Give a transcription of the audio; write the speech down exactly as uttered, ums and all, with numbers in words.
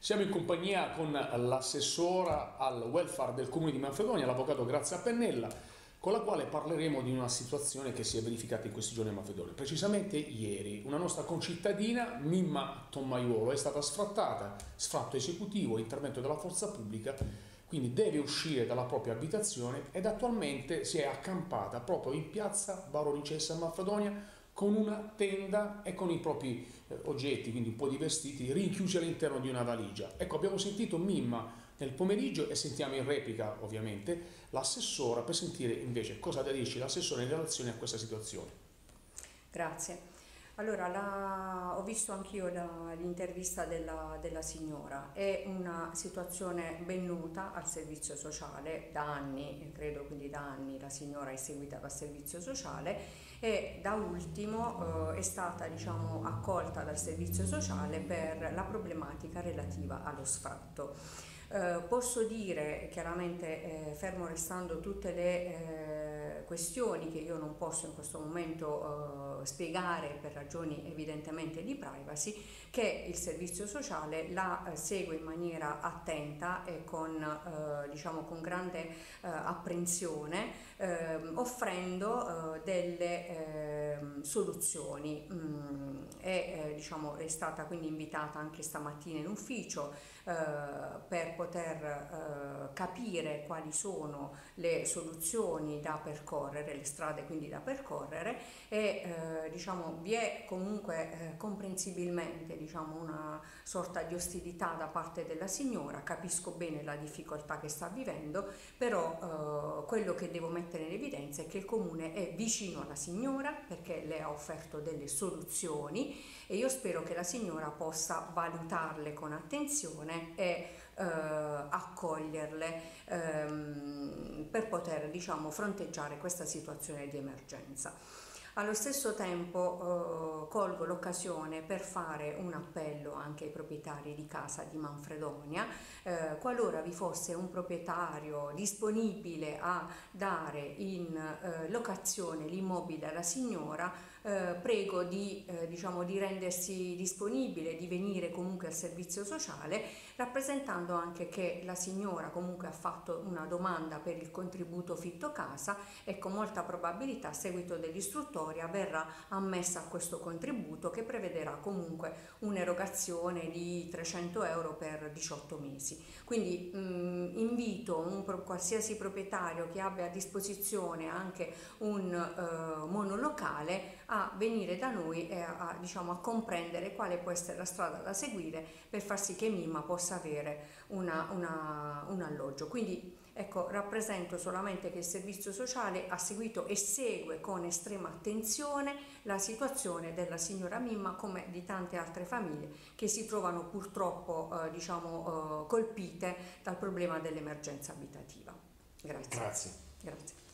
Siamo in compagnia con l'assessora al welfare del Comune di Manfredonia, l'avvocato Grazia Pennella, con la quale parleremo di una situazione che si è verificata in questi giorni a Manfredonia. Precisamente ieri una nostra concittadina, Mimma Tommaiuolo, è stata sfrattata, sfratto esecutivo, intervento della forza pubblica, quindi deve uscire dalla propria abitazione ed attualmente si è accampata proprio in piazza Baronicessa a Manfredonia con una tenda e con i propri eh, oggetti, quindi un po' di vestiti, rinchiusi all'interno di una valigia. Ecco, abbiamo sentito Mimma nel pomeriggio e sentiamo in replica ovviamente l'assessora per sentire invece cosa da dirci l'assessora in relazione a questa situazione. Grazie. Allora, la, ho visto anch'io l'intervista della, della signora, è una situazione ben nota al servizio sociale, da anni, credo quindi da anni la signora è seguita dal servizio sociale e da ultimo eh, è stata diciamo, accolta dal servizio sociale per la problematica relativa allo sfratto. Eh, posso dire chiaramente, eh, fermo restando tutte le eh, questioni che io non posso in questo momento eh, spiegare per ragioni evidentemente di privacy, che il servizio sociale la eh, segue in maniera attenta e con, eh, diciamo, con grande eh, apprensione, eh, offrendo eh, delle eh, soluzioni. Mm, e, eh, diciamo, è stata quindi invitata anche stamattina in ufficio eh, per poter eh, capire quali sono le soluzioni da percorrere, le strade quindi da percorrere e eh, diciamo, vi è comunque eh, comprensibilmente diciamo, una sorta di ostilità da parte della signora, capisco bene la difficoltà che sta vivendo, però eh, quello che devo mettere in evidenza è che il Comune è vicino alla signora perché le ha offerto delle soluzioni e io spero che la signora possa valutarle con attenzione e eh, accoglierle ehm, per poter diciamo, fronteggiare questa situazione di emergenza. Allo stesso tempo eh, colgo l'occasione per fare un appello anche ai proprietari di casa di Manfredonia, eh, qualora vi fosse un proprietario disponibile a dare in eh, locazione l'immobile alla signora, eh, prego di, eh, diciamo, di rendersi disponibile, di venire comunque al servizio sociale, rappresentando anche che la signora comunque ha fatto una domanda per il contributo fitto casa e con molta probabilità a seguito dell'istruttoria verrà ammessa a questo contributo che prevederà comunque un'erogazione di trecento euro per diciotto mesi. Quindi mh, invito un qualsiasi proprietario che abbia a disposizione anche un eh, monolocale a venire da noi e a, a, diciamo, a comprendere quale può essere la strada da seguire per far sì che Mimma possa avere una, una, un alloggio. Quindi ecco, rappresento solamente che il servizio sociale ha seguito e segue con estrema attenzione la situazione della signora Mimma come di tante altre famiglie che si trovano purtroppo eh, diciamo, eh, colpite dal problema dell'emergenza abitativa. Grazie. Grazie. Grazie.